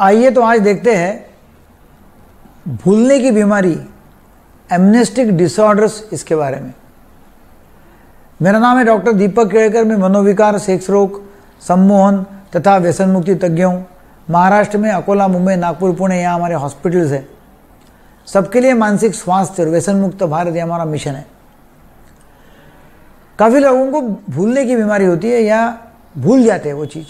आइए तो आज देखते हैं भूलने की बीमारी, एमनेस्टिक डिसऑर्डर्स, इसके बारे में। मेरा नाम है डॉक्टर दीपक केड़कर। मैं मनोविकार, सेक्स रोग, सम्मोहन तथा व्यसन मुक्ति तज्ञ हूँ। महाराष्ट्र में अकोला, मुंबई, नागपुर, पुणे यहाँ हमारे हॉस्पिटल्स हैं। सबके लिए मानसिक स्वास्थ्य और व्यसन मुक्त भारत ये हमारा मिशन है। काफ़ी लोगों को भूलने की बीमारी होती है या भूल जाते हैं वो चीज़,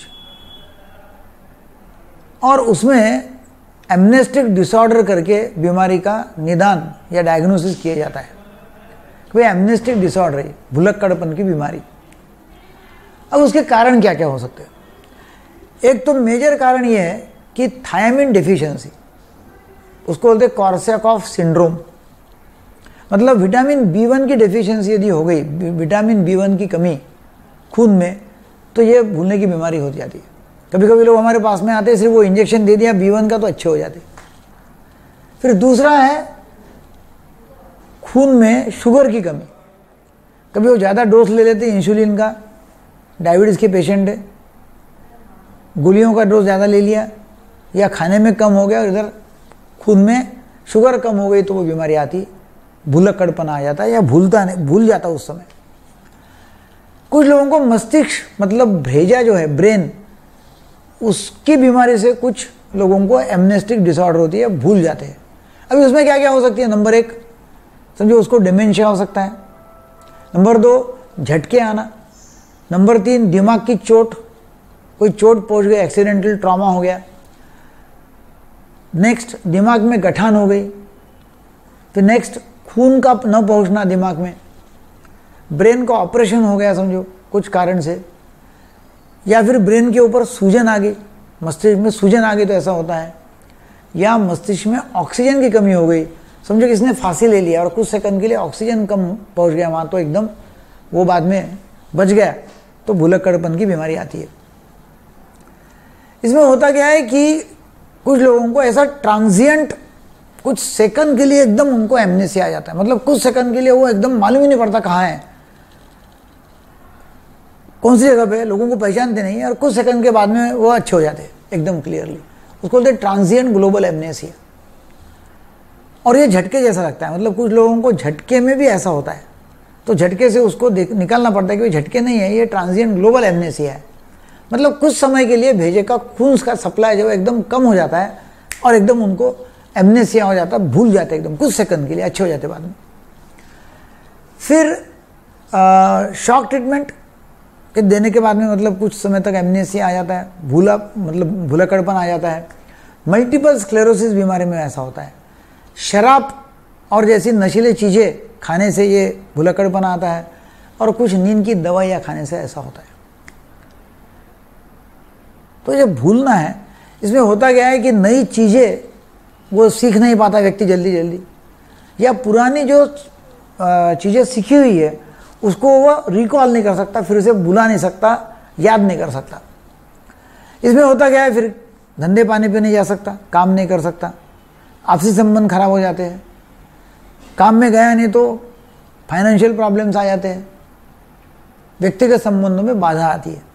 और उसमें एमनेस्टिक डिसऑर्डर करके बीमारी का निदान या डायग्नोसिस किया जाता है। भाई एमनेस्टिक डिसऑर्डर है, भुलक्कड़पन की बीमारी। अब उसके कारण क्या क्या हो सकते हैं? एक तो मेजर कारण ये है कि थायमिन डेफिशिएंसी, उसको बोलते हैं कॉर्सैकॉफ सिंड्रोम। मतलब विटामिन B1 की डेफिशिएंसी यदि हो गई, विटामिन B1 की कमी खून में, तो ये भूलने की बीमारी हो जाती है। कभी कभी लोग हमारे पास में आते हैं, सिर्फ वो इंजेक्शन दे दिया B1 का तो अच्छे हो जाते। फिर दूसरा है खून में शुगर की कमी। कभी वो ज़्यादा डोज ले लेते हैं इंसुलिन का, डायबिटीज़ के पेशेंट है, गोलियों का डोज ज़्यादा ले लिया या खाने में कम हो गया और इधर खून में शुगर कम हो गई, तो वो बीमारी आती, भुलक्कड़पन आ जाता है या भूल जाता उस समय। कुछ लोगों को मस्तिष्क मतलब भेजा जो है, ब्रेन, उसकी बीमारी से कुछ लोगों को एमनेस्टिक डिसऑर्डर होती है, भूल जाते हैं। अभी उसमें क्या क्या हो सकती है? नंबर 1 समझो उसको डिमेंशिया हो सकता है। नंबर 2 झटके आना। नंबर 3 दिमाग की चोट, कोई चोट पहुंच गई, एक्सीडेंटल ट्रॉमा हो गया। नेक्स्ट दिमाग में गठान हो गई। फिर नेक्स्ट खून का न पहुंचना दिमाग में। ब्रेन का ऑपरेशन हो गया समझो कुछ कारण से, या फिर ब्रेन के ऊपर सूजन आ गई, मस्तिष्क में सूजन आ गई तो ऐसा होता है। या मस्तिष्क में ऑक्सीजन की कमी हो गई, समझो किसने फांसी ले लिया और कुछ सेकंड के लिए ऑक्सीजन कम पहुंच गया वहाँ, तो एकदम वो बाद में बच गया, तो भुलक्कड़पन की बीमारी आती है। इसमें होता क्या है कि कुछ लोगों को ऐसा ट्रांजिएंट, कुछ सेकंड के लिए एकदम उनको एमनेसिया आ जाता है। मतलब कुछ सेकंड के लिए वो एकदम मालूम ही नहीं पड़ता कहाँ है, कौन सी जगह पे, लोगों को पहचानते नहीं है, और कुछ सेकंड के बाद में वो अच्छे हो जाते हैं एकदम क्लियरली। उसको बोलते हैं ट्रांजिएंट ग्लोबल एमनेसिया। और ये झटके जैसा लगता है, मतलब कुछ लोगों को झटके में भी ऐसा होता है, तो झटके से उसको निकालना पड़ता है कि झटके नहीं है, ये ट्रांजिएंट ग्लोबल एमनेसिया है। मतलब कुछ समय के लिए भेजे का खून का सप्लाई जो एकदम कम हो जाता है और एकदम उनको एमनेसिया हो जाता है, भूल जाते एकदम कुछ सेकंड के लिए, अच्छे हो जाते बाद में। फिर शॉक ट्रीटमेंट के देने के बाद में मतलब कुछ समय तक एमनेसिया आ जाता है, मतलब भुलक्कड़पन आ जाता है। मल्टीपल स्क्लेरोसिस बीमारी में ऐसा होता है। शराब और जैसी नशीली चीज़ें खाने से ये भुलक्कड़पन आता है, और कुछ नींद की दवाइयाँ खाने से ऐसा होता है। तो ये भूलना है, इसमें होता क्या है कि नई चीज़ें वो सीख नहीं पाता व्यक्ति जल्दी, या पुरानी जो चीज़ें सीखी हुई है उसको वो रिकॉल नहीं कर सकता, फिर उसे भुला नहीं सकता, याद नहीं कर सकता। इसमें होता क्या है, फिर धंधे पानी पे नहीं जा सकता, काम नहीं कर सकता, आपसी संबंध खराब हो जाते हैं, काम में गया नहीं तो फाइनेंशियल प्रॉब्लम्स आ जाते हैं, व्यक्तिगत संबंधों में बाधा आती है।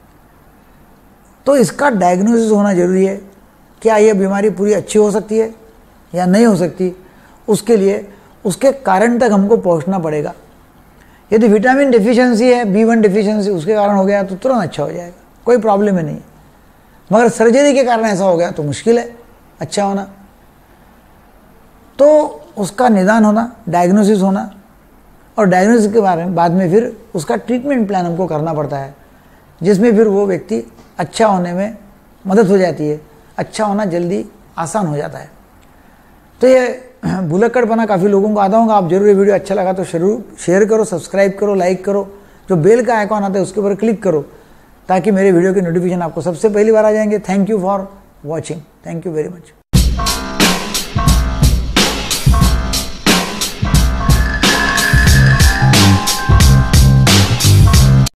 तो इसका डायग्नोसिस होना जरूरी है। क्या यह बीमारी पूरी अच्छी हो सकती है या नहीं हो सकती, उसके लिए उसके कारण तक हमको पहुंचना पड़ेगा। यदि विटामिन डेफिशिएंसी है, B1 डेफिशिएंसी उसके कारण हो गया तो तुरंत अच्छा हो जाएगा, कोई प्रॉब्लम ही नहीं। मगर सर्जरी के कारण ऐसा हो गया तो मुश्किल है अच्छा होना। तो उसका निदान होना, डायग्नोसिस होना, और डायग्नोसिस के बारे में बाद में फिर उसका ट्रीटमेंट प्लान हमको करना पड़ता है, जिसमें फिर वो व्यक्ति अच्छा होने में मदद हो जाती है, अच्छा होना जल्दी आसान हो जाता है। तो ये भुलक्कड़पना काफ़ी लोगों को आता होगा। आप जरूर ये वीडियो अच्छा लगा तो जरूर शेयर करो, सब्सक्राइब करो, लाइक करो, जो बेल का आइकॉन आता है उसके ऊपर क्लिक करो, ताकि मेरे वीडियो की नोटिफिकेशन आपको सबसे पहली बार आ जाएंगे। Thank you for watching, thank you very much.